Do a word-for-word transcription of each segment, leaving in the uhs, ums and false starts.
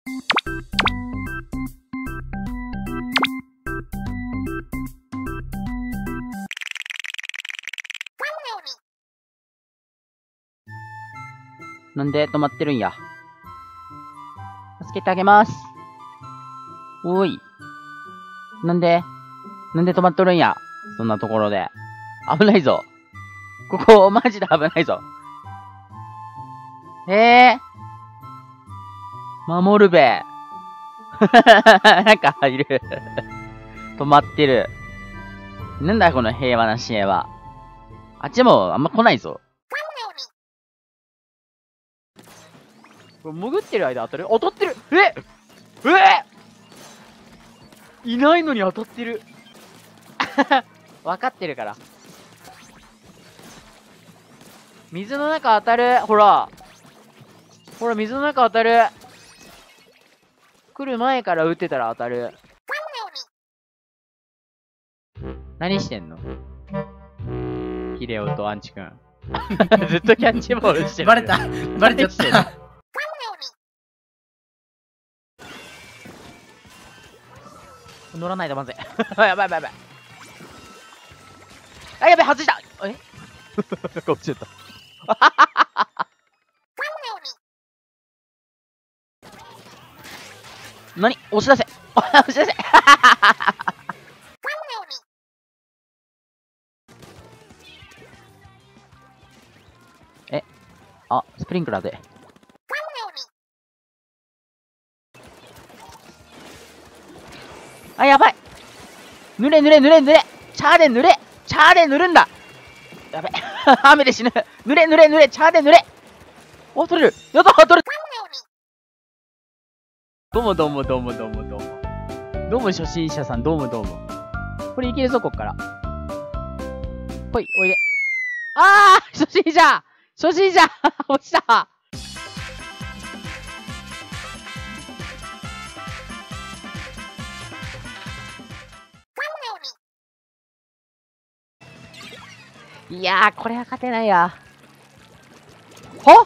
なんで止まってるんや。助けてあげます。おーい。なんでなんで止まっとるんや。そんなところで。危ないぞ。ここ、マジで危ないぞ。ええー。守るべ。なんか、いる。止まってる。なんだこの平和な支援は。あっちもあんま来ないぞ。これ潜ってる間当たる？当たってる！ええいないのに当たってる。分かってるから。水の中当たる。ほら。ほら、水の中当たる。来る前から撃ってたら当たる。何してんの？ヒレオとアンチくん。ずっとキャッチボールしてる。 バレたバレちゃったよ。 乗らないとまずい。やばいやばいやばい。あ、やべえ、外した。えこっちやった。何押し出せ押し出せえ、あ、スプリンクラーで。あ、やばい。濡れ濡れ濡れ濡れ。チャーで濡れ。チャーで濡るんだ。やべ。雨で死ぬ。濡れ濡れ濡れ。チャーで濡れ。お、取れる。やった取れる。どうもどうもどうもどうもどうも。どうも初心者さん、どうもどうも。これいけるぞ、こっから。ほい、おいで。あー初心者初心者落ちた。いやー、これは勝てないや。は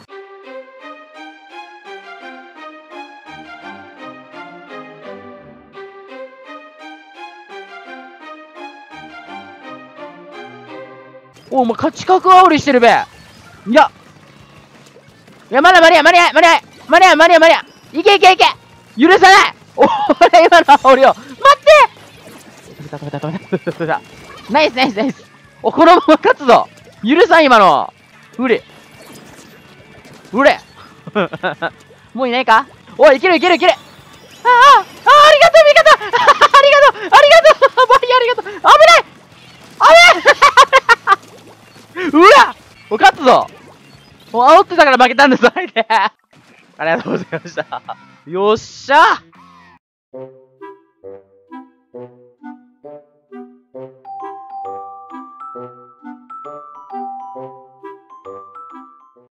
お、お前、勝ち確煽りしてるべ。いや。いや、まだ間に合い、間に合い、間に合い、間に合い、間に合い、間に合い。いけいけいけ許さないお俺、今の煽りを。待って止めた、止めた、止めた、止めた。ナイス、ナイス、ナイス。お、このまま勝つぞ。許さん、今の。うれ。うれ。もういないかおい、いけるいけるいける。ああ、ああ、ありがとう、味方ありがとう、ありがとう、バリありがとう。危ない危ないうわもう勝つぞもう煽ってたから負けたんです、相手ありがとうございました。よっしゃ